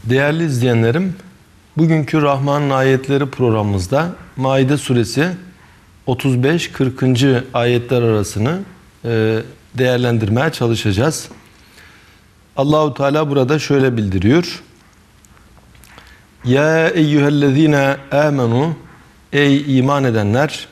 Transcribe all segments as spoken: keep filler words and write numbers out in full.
Değerli izleyenlerim, bugünkü Rahman'ın ayetleri programımızda Maide suresi otuz beş kırkıncı ayetler arasını değerlendirmeye çalışacağız. Allahu Teala burada şöyle bildiriyor. Ya eyyühellezine amenu, ey iman edenler,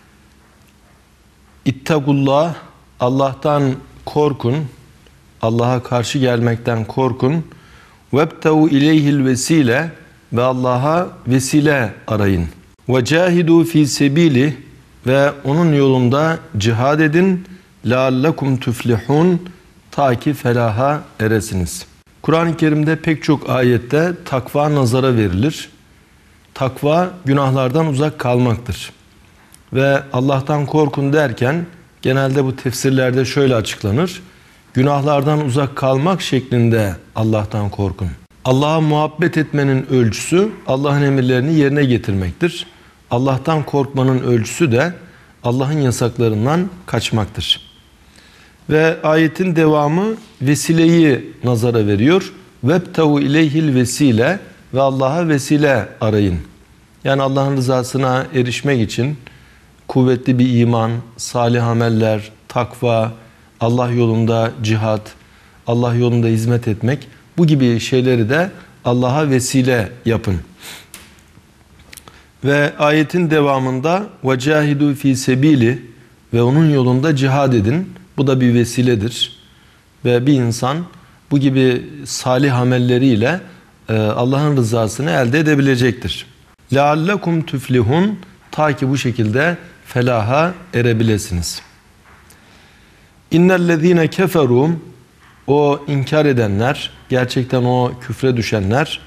İttagullah, Allah'tan korkun, Allah'a karşı gelmekten korkun. Vebtehu ileyhil vesile, ve Allah'a vesile arayın. Ve cahidu fi sebili, ve onun yolunda cihad edin. Leallekum tuflihun, ta ki felaha eresiniz. Kur'an-ı Kerim'de pek çok ayette takva nazara verilir. Takva günahlardan uzak kalmaktır. Ve Allah'tan korkun derken genelde bu tefsirlerde şöyle açıklanır. Günahlardan uzak kalmak şeklinde Allah'tan korkun. Allah'a muhabbet etmenin ölçüsü Allah'ın emirlerini yerine getirmektir. Allah'tan korkmanın ölçüsü de Allah'ın yasaklarından kaçmaktır. Ve ayetin devamı vesileyi nazara veriyor. Vebtehu ileyhil vesile, ve Allah'a vesile arayın. Yani Allah'ın rızasına erişmek için kuvvetli bir iman, salih ameller, takva, Allah yolunda cihat, Allah yolunda hizmet etmek, bu gibi şeyleri de Allah'a vesile yapın. Ve ayetin devamında وَجَاهِدُوا ف۪ي سَب۪يلِ, ve onun yolunda cihad edin. Bu da bir vesiledir. Ve bir insan bu gibi salih amelleriyle Allah'ın rızasını elde edebilecektir. لَعَلَّكُمْ تُفْلِحُونَ, ta ki bu şekilde felaha erebilesiniz. İnnellezîne keferû, o inkar edenler, gerçekten o küfre düşenler,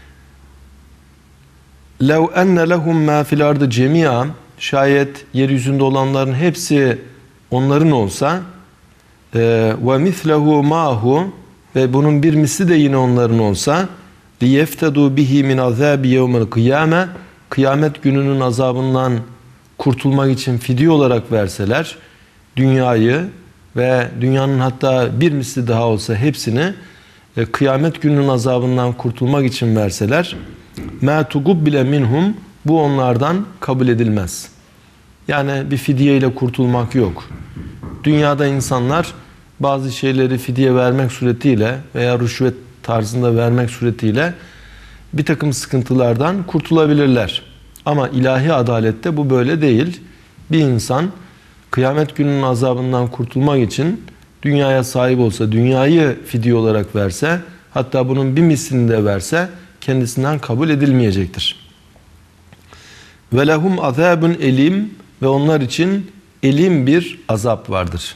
lev enne lehum mâ fil ardı cemî'a, şayet yeryüzünde olanların hepsi onların olsa, ve mislehu ma'hu, ve bunun bir misli de yine onların olsa, liyeftedû bihi min azâbi yevmel kıyâme, kıyamet gününün azabından kurtulmak için fidye olarak verseler, dünyayı ve dünyanın hatta bir misli daha olsa hepsini e, kıyamet gününün azabından kurtulmak için verseler, مَا تُقُبِّلَ minhum, bu onlardan kabul edilmez. Yani bir fidye ile kurtulmak yok. Dünyada insanlar bazı şeyleri fidye vermek suretiyle veya rüşvet tarzında vermek suretiyle bir takım sıkıntılardan kurtulabilirler. Ama ilahi adalette bu böyle değil. Bir insan kıyamet gününün azabından kurtulmak için dünyaya sahip olsa, dünyayı fidye olarak verse, hatta bunun bir mislini de verse kendisinden kabul edilmeyecektir. Ve lehum azabun elim, ve onlar için elim bir azap vardır.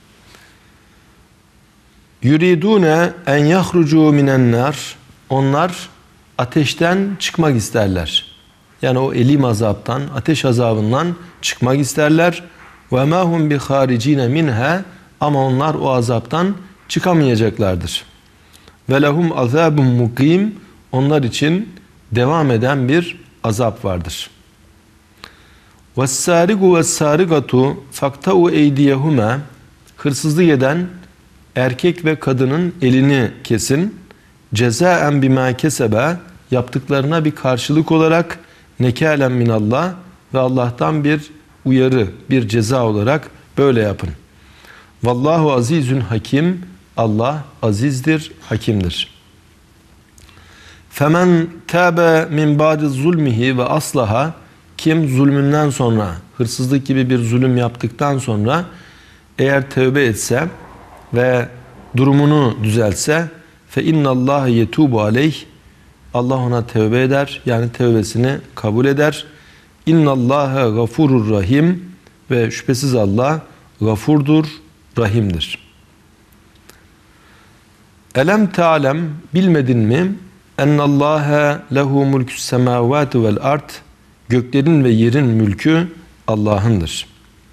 Yuridune en yahrucu minen nar, onlar ateşten çıkmak isterler. Yani o elim azaptan, ateş azabından çıkmak isterler. Ve ma hum bi haricine minha, ama onlar o azaptan çıkamayacaklardır. Ve lehum azabun mukim, onlar için devam eden bir azap vardır. Vessarigu vessarigatu faktau eydiyehuma, hırsızlık eden erkek ve kadının elini kesin. Cezaen bima kesebe, yaptıklarına bir karşılık olarak, nekâlen minallah, ve Allah'tan bir uyarı, bir ceza olarak böyle yapın. Vallahu azizün hakim, Allah azizdir, hakimdir. Femen tâbe min ba'di zulmihi ve aslaha, kim zulmünden sonra, hırsızlık gibi bir zulüm yaptıktan sonra eğer tövbe etse ve durumunu düzeltse, fe innallâhe yetûbu aleyh, Allah ona tövbe eder, yani tövbesini kabul eder. İnnallâhe gafurur rahim, ve şüphesiz Allah gafurdur, rahimdir. Elem te'alem, bilmedin mi? Ennallâhe lehu mulkü's semâvâti vel ard, göklerin ve yerin mülkü Allah'ındır.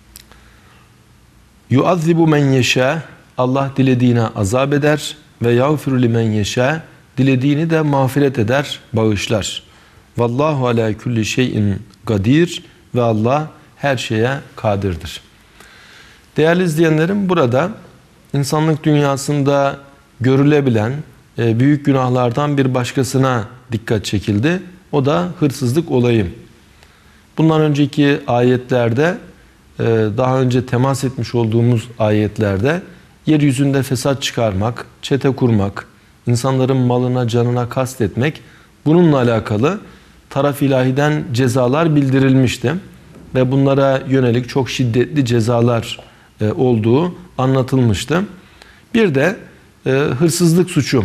Yuazzibu men yeşâ, Allah dilediğine azap eder, ve yağfiru limen yeşâ, dilediğini de mağfiret eder, bağışlar. Vallahu ala kulli şeyin kadir, ve Allah her şeye kadirdir. Değerli izleyenlerim, burada insanlık dünyasında görülebilen e, büyük günahlardan bir başkasına dikkat çekildi. O da hırsızlık olayı. Bundan önceki ayetlerde, e, daha önce temas etmiş olduğumuz ayetlerde yeryüzünde fesat çıkarmak, çete kurmak, insanların malına, canına kastetmek, bununla alakalı taraf ilahiden cezalar bildirilmişti. Ve bunlara yönelik çok şiddetli cezalar e, olduğu anlatılmıştı. Bir de e, hırsızlık suçu.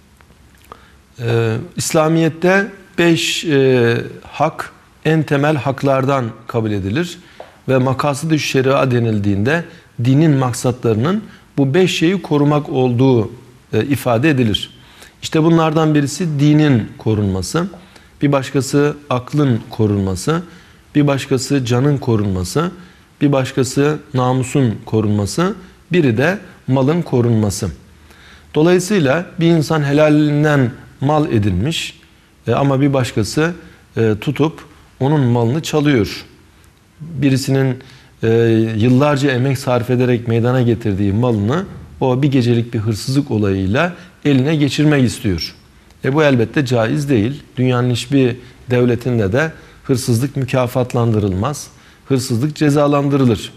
E, İslamiyet'te beş e, hak en temel haklardan kabul edilir. Ve makasıd-ı şeria denildiğinde dinin maksatlarının bu beş şeyi korumak olduğu e, ifade edilir. İşte bunlardan birisi dinin korunması, bir başkası aklın korunması, bir başkası canın korunması, bir başkası namusun korunması, biri de malın korunması. Dolayısıyla bir insan helalinden mal edinmiş e, ama bir başkası e, tutup onun malını çalıyor. Birisinin e, yıllarca emek sarf ederek meydana getirdiği malını o bir gecelik bir hırsızlık olayıyla eline geçirmek istiyor. E bu elbette caiz değil. Dünyanın hiçbir devletinde de hırsızlık mükafatlandırılmaz. Hırsızlık cezalandırılır.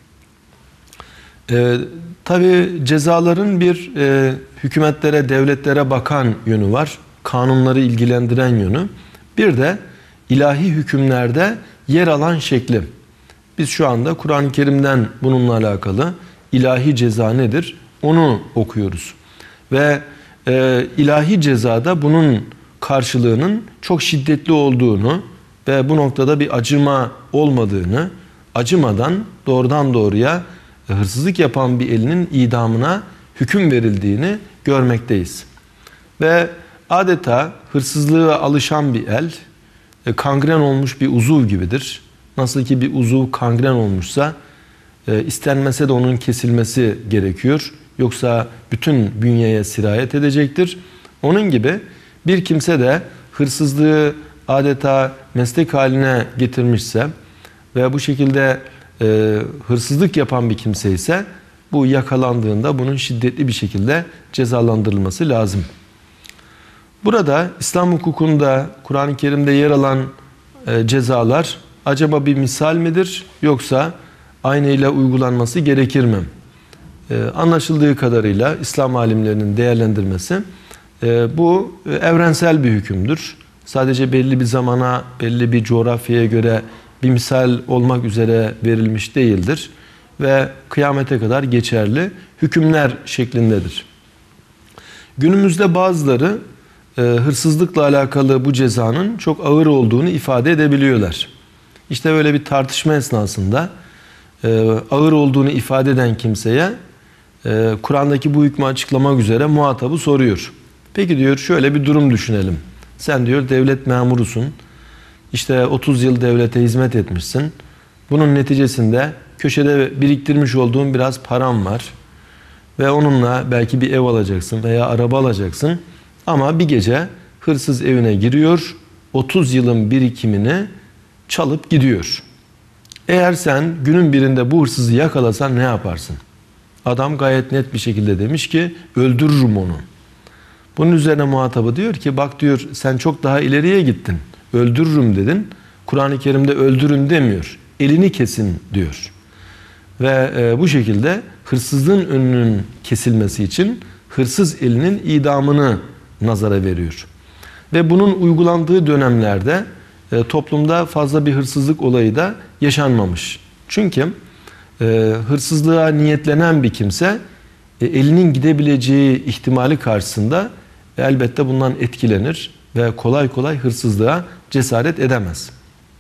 Ee, Tabi cezaların bir e, hükümetlere, devletlere bakan yönü var. Kanunları ilgilendiren yönü. Bir de ilahi hükümlerde yer alan şekli. Biz şu anda Kur'an-ı Kerim'den bununla alakalı ilahi ceza nedir? Onu okuyoruz. Ve e, ilahi cezada bunun karşılığının çok şiddetli olduğunu ve bu noktada bir acıma olmadığını, acımadan doğrudan doğruya hırsızlık yapan bir elinin idamına hüküm verildiğini görmekteyiz. Ve adeta hırsızlığa alışan bir el, kangren olmuş bir uzuv gibidir. Nasıl ki bir uzuv kangren olmuşsa, istenmese de onun kesilmesi gerekiyor. Yoksa bütün bünyeye sirayet edecektir. Onun gibi bir kimse de hırsızlığı adeta meslek haline getirmişse ve bu şekilde e, hırsızlık yapan bir kimse ise bu yakalandığında bunun şiddetli bir şekilde cezalandırılması lazım. Burada İslam hukukunda, Kur'an-ı Kerim'de yer alan e, cezalar acaba bir misal midir yoksa aynıyla uygulanması gerekir mi? E, anlaşıldığı kadarıyla İslam alimlerinin değerlendirmesi e, bu e, evrensel bir hükümdür. Sadece belli bir zamana, belli bir coğrafyaya göre bir misal olmak üzere verilmiş değildir. Ve kıyamete kadar geçerli hükümler şeklindedir. Günümüzde bazıları e, hırsızlıkla alakalı bu cezanın çok ağır olduğunu ifade edebiliyorlar. İşte böyle bir tartışma esnasında e, ağır olduğunu ifade eden kimseye e, Kur'an'daki bu hükmü açıklamak üzere muhatabı soruyor. Peki diyor, şöyle bir durum düşünelim. Sen diyor devlet memurusun. İşte otuz yıl devlete hizmet etmişsin. Bunun neticesinde köşede biriktirmiş olduğun biraz param var. Ve onunla belki bir ev alacaksın veya araba alacaksın. Ama bir gece hırsız evine giriyor. otuz yılın birikimini çalıp gidiyor. Eğer sen günün birinde bu hırsızı yakalasan ne yaparsın? Adam gayet net bir şekilde demiş ki öldürürüm onu. Bunun üzerine muhatabı diyor ki bak diyor, sen çok daha ileriye gittin. Öldürürüm dedin. Kur'an-ı Kerim'de öldürün demiyor. Elini kesin diyor. Ve e, bu şekilde hırsızlığın önünün kesilmesi için hırsız elinin idamını nazara veriyor. Ve bunun uygulandığı dönemlerde e, toplumda fazla bir hırsızlık olayı da yaşanmamış. Çünkü e, hırsızlığa niyetlenen bir kimse e, elinin gidebileceği ihtimali karşısında e, elbette bundan etkilenir ve kolay kolay hırsızlığa cesaret edemez.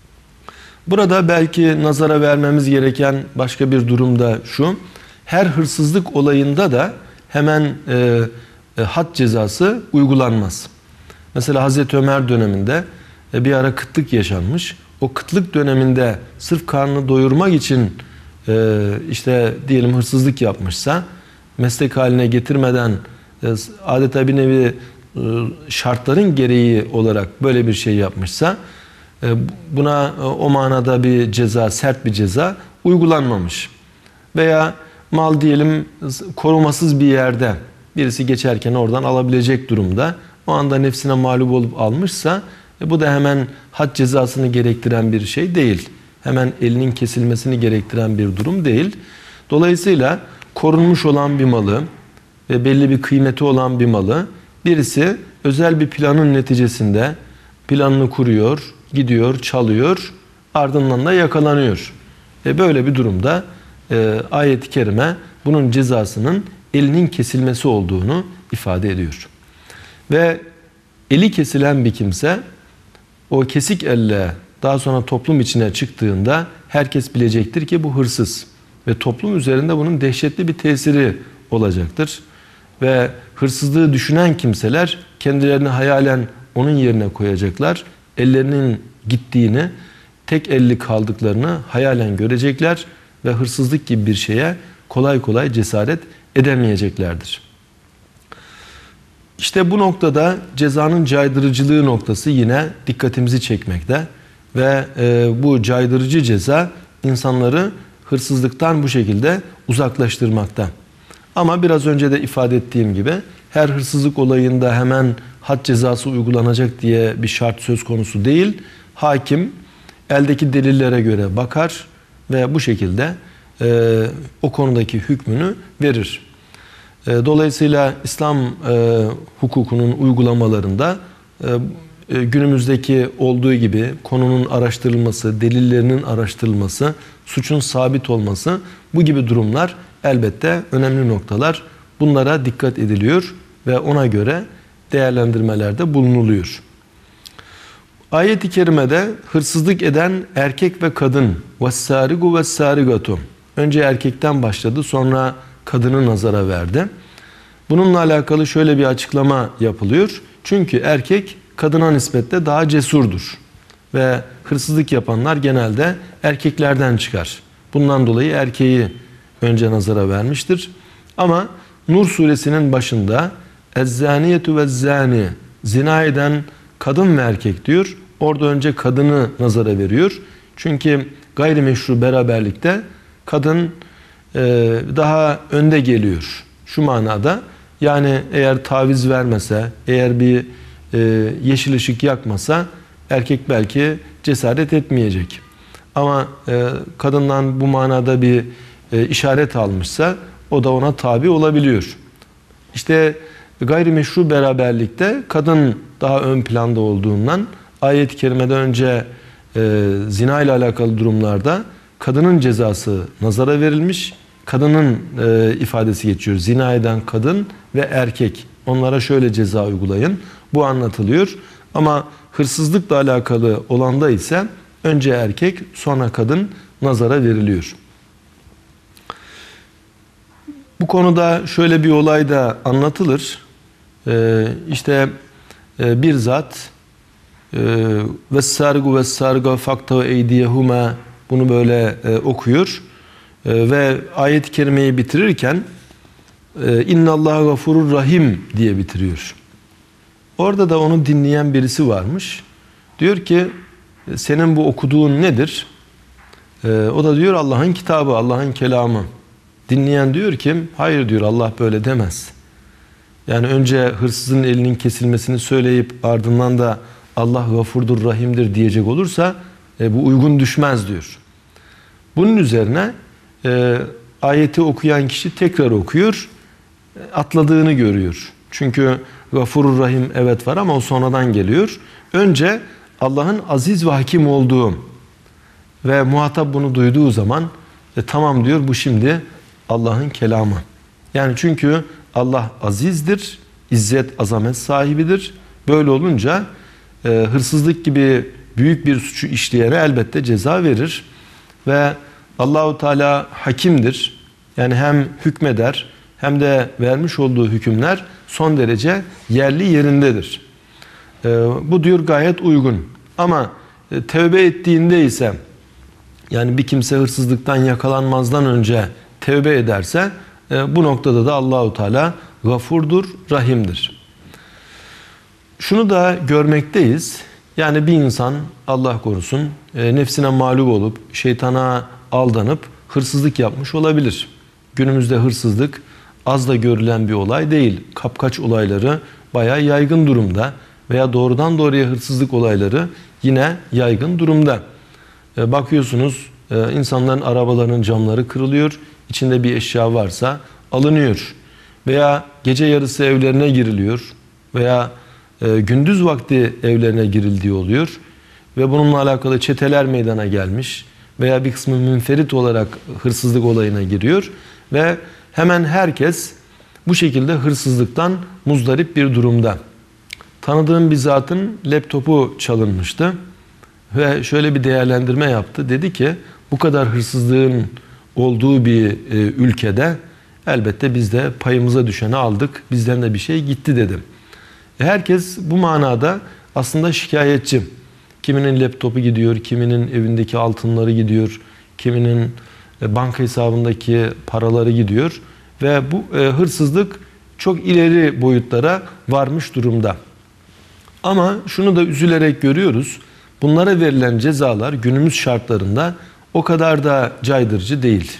Burada belki nazara vermemiz gereken başka bir durum da şu: her hırsızlık olayında da hemen e, e, had cezası uygulanmaz. Mesela Hazreti Ömer döneminde e, bir ara kıtlık yaşanmış. O kıtlık döneminde sırf karnını doyurmak için e, işte diyelim hırsızlık yapmışsa, meslek haline getirmeden e, adeta bir nevi e, şartların gereği olarak böyle bir şey yapmışsa, e, buna e, o manada bir ceza, sert bir ceza uygulanmamış. Veya mal diyelim korumasız bir yerde birisi geçerken oradan alabilecek durumda. O anda nefsine mağlup olup almışsa e, bu da hemen had cezasını gerektiren bir şey değil. Hemen elinin kesilmesini gerektiren bir durum değil. Dolayısıyla korunmuş olan bir malı ve belli bir kıymeti olan bir malı birisi özel bir planın neticesinde planını kuruyor, gidiyor, çalıyor, ardından da yakalanıyor. E böyle bir durumda e, ayet-i kerime bunun cezasının elinin kesilmesi olduğunu ifade ediyor. Ve eli kesilen bir kimse o kesik elle daha sonra toplum içine çıktığında herkes bilecektir ki bu hırsız. Ve toplum üzerinde bunun dehşetli bir tesiri olacaktır. Ve hırsızlığı düşünen kimseler kendilerini hayalen onun yerine koyacaklar. Ellerinin gittiğini, tek elli kaldıklarını hayalen görecekler ve hırsızlık gibi bir şeye kolay kolay cesaret edemeyeceklerdir. İşte bu noktada cezanın caydırıcılığı noktası yine dikkatimizi çekmekte ve e, bu caydırıcı ceza insanları hırsızlıktan bu şekilde uzaklaştırmakta. Ama biraz önce de ifade ettiğim gibi her hırsızlık olayında hemen had cezası uygulanacak diye bir şart söz konusu değil. Hakim eldeki delillere göre bakar ve bu şekilde e, o konudaki hükmünü verir. E, dolayısıyla İslam e, hukukunun uygulamalarında e, e, günümüzdeki olduğu gibi konunun araştırılması, delillerinin araştırılması, suçun sabit olması, bu gibi durumlar elbette önemli noktalar. Bunlara dikkat ediliyor ve ona göre değerlendirmelerde bulunuluyor. Ayet-i kerimede hırsızlık eden erkek ve kadın وَالسَّارِقُ وَالسَّارِقَةُ önce erkekten başladı, sonra kadını nazara verdi. Bununla alakalı şöyle bir açıklama yapılıyor. Çünkü erkek kadına nispetle daha cesurdur. Ve hırsızlık yapanlar genelde erkeklerden çıkar. Bundan dolayı erkeği önce nazara vermiştir. Ama Nur suresinin başında اَزَّانِيَةُ وَالزَّانِ zina eden kadın ve erkek diyor. Orada önce kadını nazara veriyor. Çünkü gayrimeşru beraberlikte kadın e, daha önde geliyor. Şu manada, yani eğer taviz vermese, eğer bir e, yeşil ışık yakmasa erkek belki cesaret etmeyecek. Ama e, kadından bu manada bir e, işaret almışsa o da ona tabi olabiliyor. İşte gayrimeşru beraberlikte kadın daha ön planda olduğundan ayet-i kerimeden önce e, zina ile alakalı durumlarda kadının cezası nazara verilmiş. Kadının e, ifadesi geçiyor. Zina eden kadın ve erkek. Onlara şöyle ceza uygulayın. Bu anlatılıyor. Ama hırsızlıkla alakalı olanda ise önce erkek, sonra kadın nazara veriliyor. Bu konuda şöyle bir olay da anlatılır. Ee, işte e, bir zat وَالسَّارِقُ وَالسَّارِقَ فَقْتَوْ اَيْدِيَهُمَا bunu böyle e, okuyor. E, ve ayet-i kerimeyi bitirirken اِنَّ اللّٰهَ غَفُرُ rahim diye bitiriyor. Orada da onu dinleyen birisi varmış. Diyor ki senin bu okuduğun nedir? E, o da diyor Allah'ın kitabı, Allah'ın kelamı. Dinleyen diyor ki hayır diyor, Allah böyle demez. Yani önce hırsızın elinin kesilmesini söyleyip ardından da Allah gafurdur, rahimdir diyecek olursa e, bu uygun düşmez diyor. Bunun üzerine e, ayeti okuyan kişi tekrar okuyor, atladığını görüyor. Çünkü gafurur rahim evet var ama o sonradan geliyor. Önce Allah'ın aziz ve hakim olduğu ve muhatap bunu duyduğu zaman e, tamam diyor, bu şimdi Allah'ın kelamı. Yani çünkü Allah azizdir, izzet, azamet sahibidir. Böyle olunca e, hırsızlık gibi büyük bir suçu işleyene elbette ceza verir. Ve Allahu Teala hakimdir. Yani hem hükmeder hem de vermiş olduğu hükümler son derece yerli yerindedir. E, bu diyor gayet uygun. Ama e, tevbe ettiğinde ise, yani bir kimse hırsızlıktan yakalanmazdan önce tevbe ederse e, bu noktada da Allahu Teala gafurdur, rahimdir. Şunu da görmekteyiz. Yani bir insan Allah korusun e, nefsine mağlup olup şeytana aldanıp hırsızlık yapmış olabilir. Günümüzde hırsızlık az da görülen bir olay değil. Kapkaç olayları bayağı yaygın durumda veya doğrudan doğruya hırsızlık olayları yine yaygın durumda. E, bakıyorsunuz e, insanların arabalarının camları kırılıyor, içinde bir eşya varsa alınıyor. Veya gece yarısı evlerine giriliyor veya e, gündüz vakti evlerine girildiği oluyor ve bununla alakalı çeteler meydana gelmiş veya bir kısmı münferit olarak hırsızlık olayına giriyor ve hemen herkes bu şekilde hırsızlıktan muzdarip bir durumda. Tanıdığım bir zatın laptopu çalınmıştı ve şöyle bir değerlendirme yaptı. Dedi ki bu kadar hırsızlığın olduğu bir e, ülkede elbette biz de payımıza düşeni aldık, bizden de bir şey gitti dedim. Herkes bu manada aslında şikayetçi. Kiminin laptopu gidiyor, kiminin evindeki altınları gidiyor, kiminin banka hesabındaki paraları gidiyor ve bu e, hırsızlık çok ileri boyutlara varmış durumda. Ama şunu da üzülerek görüyoruz, bunlara verilen cezalar günümüz şartlarında o kadar da caydırıcı değil.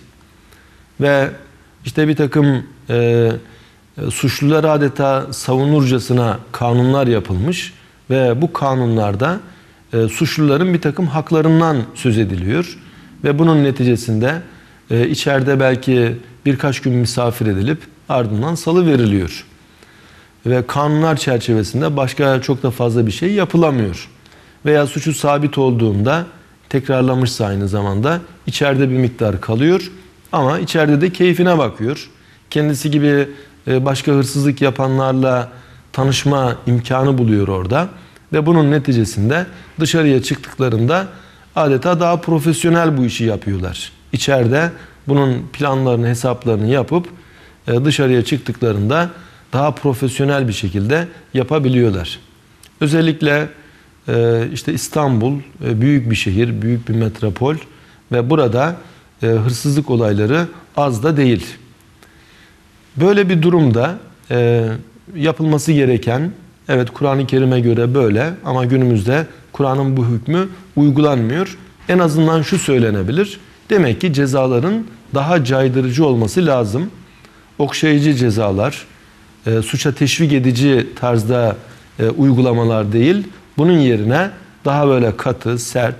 Ve işte bir takım e, suçlular adeta savunurcasına kanunlar yapılmış ve bu kanunlarda e, suçluların bir takım haklarından söz ediliyor. Ve bunun neticesinde e, içeride belki birkaç gün misafir edilip ardından salıveriliyor. Ve kanunlar çerçevesinde başka çok da fazla bir şey yapılamıyor. Veya suçu sabit olduğunda tekrarlamışsa aynı zamanda içeride bir miktar kalıyor ama içeride de keyfine bakıyor. Kendisi gibi başka hırsızlık yapanlarla tanışma imkanı buluyor orada ve bunun neticesinde dışarıya çıktıklarında adeta daha profesyonel bu işi yapıyorlar. İçeride bunun planlarını, hesaplarını yapıp dışarıya çıktıklarında daha profesyonel bir şekilde yapabiliyorlar. Özellikle işte İstanbul büyük bir şehir, büyük bir metropol ve burada hırsızlık olayları az da değil. Böyle bir durumda yapılması gereken, evet Kur'an-ı Kerim'e göre böyle ama günümüzde Kur'an'ın bu hükmü uygulanmıyor. En azından şu söylenebilir, demek ki cezaların daha caydırıcı olması lazım. Okşayıcı cezalar, e, suça teşvik edici tarzda e, uygulamalar değil, bunun yerine daha böyle katı, sert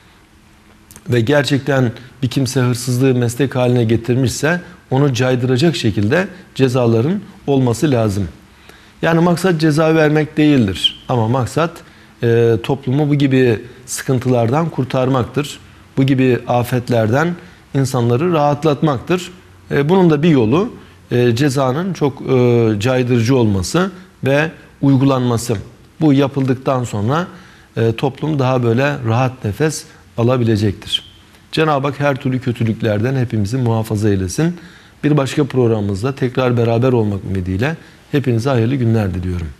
ve gerçekten bir kimse hırsızlığı meslek haline getirmişse onu caydıracak şekilde cezaların olması lazım. Yani maksat ceza vermek değildir ama maksat e, toplumu bu gibi sıkıntılardan kurtarmaktır. Bu gibi afetlerden insanları rahatlatmaktır. E, bunun da bir yolu e, cezanın çok e, caydırıcı olması ve uygulanması. Bu yapıldıktan sonra e, toplum daha böyle rahat nefes alabilecektir. Cenab-ı Hak her türlü kötülüklerden hepimizi muhafaza eylesin. Bir başka programımızda tekrar beraber olmak ümidiyle hepinize hayırlı günler diliyorum.